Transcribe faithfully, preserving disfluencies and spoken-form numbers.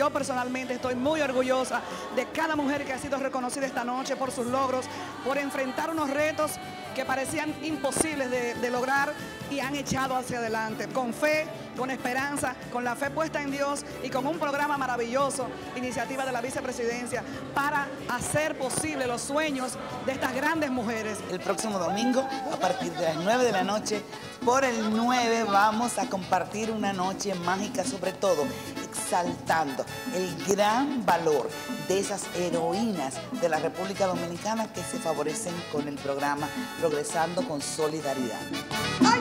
yo personalmente estoy muy orgullosa de cada mujer que ha sido reconocida esta noche por sus logros, por enfrentar unos retos que parecían imposibles de, de lograr y han echado hacia adelante, con fe, con esperanza, con la fe puesta en Dios y con un programa maravilloso, iniciativa de la vicepresidencia, para hacer posible los sueños de estas grandes mujeres. El próximo domingo, a partir de las nueve de la noche, por el nueve vamos a compartir una noche mágica, sobre todo exaltando el gran valor de esas heroínas de la República Dominicana que se favorecen con el programa Progresando con Solidaridad. ¡Ay!